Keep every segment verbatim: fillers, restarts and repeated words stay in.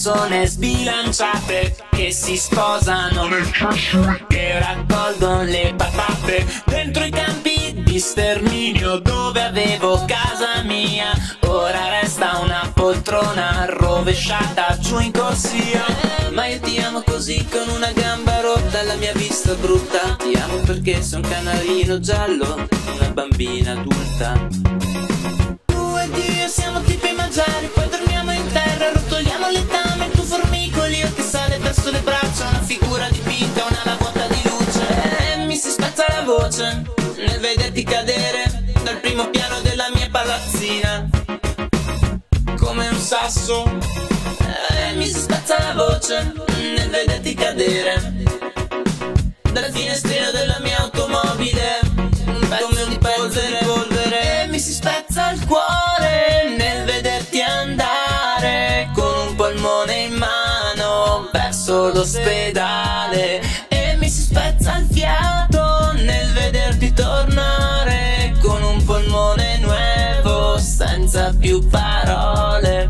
persone sbilanciate che si sposano nel cascio, che raccolgono le patate dentro i campi di sterminio dove avevo casa mia. Ora resta una poltrona rovesciata giù in corsia. Ma io ti amo così con una gamba rotta, la mia vista brutta. Ti amo perché sei un canarino giallo, una bambina adulta. Tu ed io siamo tipi mangiari, poi dormiamo in terra, rotoliamo le tame, tu formicoli, io che sale verso le braccia, una figura dipinta, una lavata di luce. E mi si spezza la voce nel vederti cadere dal primo piano della mia palazzina come un sasso. E mi si spezza la voce nel vederti cadere dal finestrino della mia automobile come un pezzo di polvere. E mi si spezza il cuore nel vederti andare con un polmone in mano verso l'ospedale. E mi si spezza il fiato nel vederti tornare con un polmone nuovo senza più parole.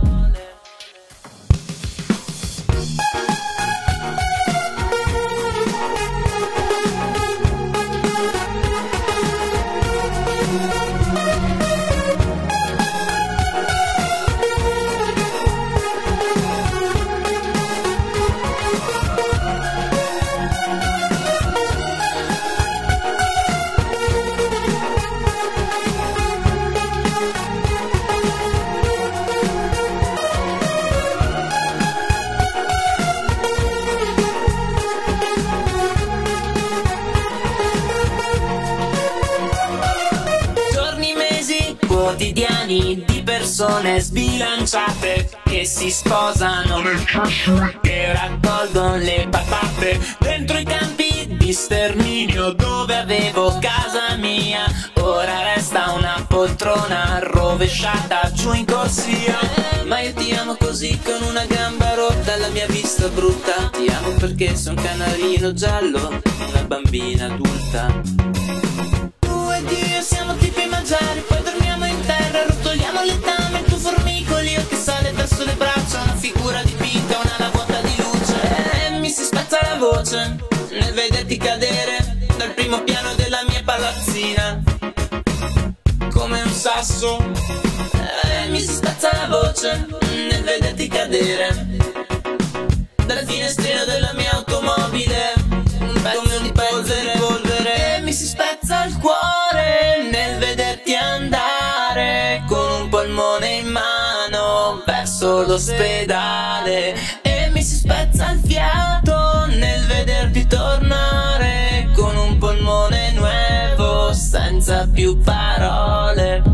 Quotidiani di persone sbilanciate che si sposano nel cascio, che raccolgono le patate dentro i campi di sterminio dove avevo casa mia. Ora resta una poltrona rovesciata giù in corsia. Ma io ti amo così con una gamba rotta, la mia vista brutta. Ti amo perché sei un canarino giallo, una bambina adulta. Tu ed io siamo tipi mangiari, poi dormiamo in terra, rotoliamo le tame, tu formicoli, io che sale verso le braccia, una figura dipinta, una lavata di luce. E mi si spezza la voce nel vederti cadere dal primo piano della mia palazzina come un sasso. E mi si spezza la voce nel vederti cadere dal finestrino della mia automobile come un pezzo di polvere. E mi si spezza il cuore nel vederti andare con un polmone in mano verso l'ospedale. E mi si spezza il fiato nel vederti tornare con un polmone nuovo senza più parole.